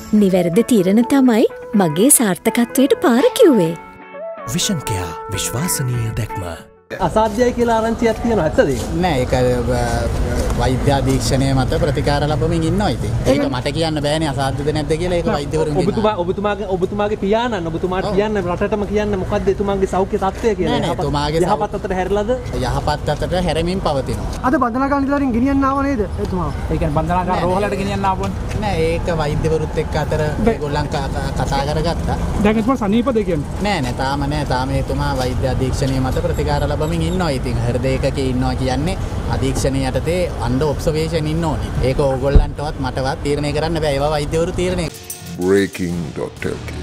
නිවැරදි තීරණ තමයි මගේ සාර්ථකත්වයට පාර කිව්වේ. විෂන් කෙයා විශ්වාසනීය දැක්ම. අසාධ්‍යයි කියලා ආරංචියක් තියෙනවා ඇත්තද? නෑ ඒක වෛද්‍ය අධීක්ෂණය මත ප්‍රතිකාර ලැබමින් ඉන්නවා ඉතින්. ඒක මට කියන්න බෑනේ අසාධ්‍යද නැද්ද කියලා ඒක වෛද්‍යවරුන්ගේ. ඔබතුමාගේ පියාණන් ඔබතුමාට කියන්න රටටම කියන්න මොකද්ද එතුමාගේ සෞඛ්‍ය තත්ත්වය කියලා. නෑ එතුමාගේ යහපත් අතට හැරිලාද? යහපත් අතට හැරෙමින් පවතිනවා. අද බන්ධනාගාර නිලධාරීන් ගෙනියන්න ආව නේද එතුමා? ඒ කියන්නේ බන්ධනාගාර රෝහලට ගෙනියන්න ආවනේ. නෑ ඒක වෛද්‍යවරුත් එක්ක අතර ඒගොල්ලන් කතා කරගත්තා. දැන් එතුමා සනීපද කියන්නේ? නෑ තාම නෑ. තාම එතුමා වෛද්‍ය අධීක්ෂණය මත ප්‍රතිකාර ලැබමින් ඉන්නවා. ඉතින් හෘද ඒකකේ ඉන්නවා කියන්නේ අධීක්ෂණය යටතේ අන්ඩර් ඔබ්සර්වේෂන් ඉන්න ඕනේ. ඒක ඕගොල්ලන්ටවත් මටවත් තීරණය කරන්න බෑ. ඒවා වෛද්‍යවරු තීරණය. breaking.lk